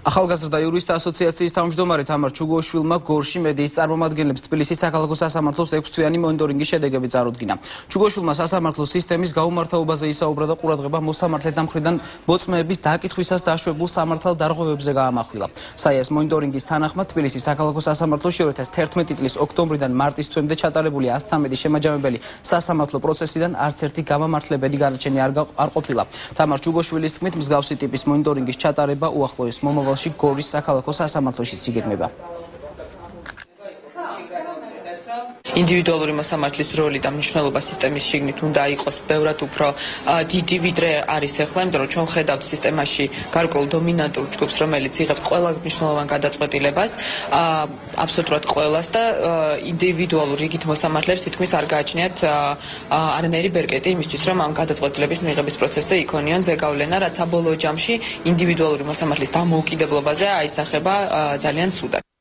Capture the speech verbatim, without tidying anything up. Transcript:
ახალგაზრდა იურისტთა ასოციაციის თავმჯდომარე თამარ ჩუგოშვილმა გორში მედიის წარმომადგენლებს თბილისის საქალაქო სასამართლოს ექვსთვიანი მონიტორინგის შედეგები წარუდგინა. ჩუგოშვილმა სასამართლოს სისტემის გაუმართავობაზე ისაუბრა და ყურადღება მოსამართლეთა მხრიდან მოწმეების დაკითხვისას დაშვებულ სამართალ დარღვევებზე გაამახვილა. საიას მონიტორინგის თანახმად თბილისის საქალაქო სასამართლოში ორი ათას თერთმეტი წლის ოქტომბრიდან მარტის თვემდე ჩატარებული ას ცხრამეტი შემაჯამებელი სასამართლო პროცესიდან არც ერთი გამამართლებელი განაჩენი არ ყოფილა. თამარ ჩუგოშვილის თქმით, მსგავსი ტიპის მონიტორინგის ჩატარება უახლოეს მომავალში გორის საქალაქო სასამართლოშიც იგეგმება. ინდივიდუალური მოსამართლის როლი და მნიშვნელობა სისტემის შიგნით უნდა იყოს ბევრად უფრო დიდი, ვიდრე არის ახლა, იმიტომ რომ ჩვენ ხედავთ სისტემაში გარკვეულ დომინანტურ ჯგუფს, რომელიც იღებს ყველა მნიშვნელოვან გადაწყვეტილებას, აბსოლუტურად ყველას და ინდივიდუალურ რიგით მოსამართლეებს თითქმის არ გააჩნიათ არანაირი ბერკეტი იმისთვის, რომ ამ გადაწყვეტილების მიღების პროცესზე იქონიონ ზეგავლენა, რაც საბოლოო ჯამში ინდივიდუალური მოსამართლის დამოუკიდებლობაზე აისახება ძალიან ცუდად.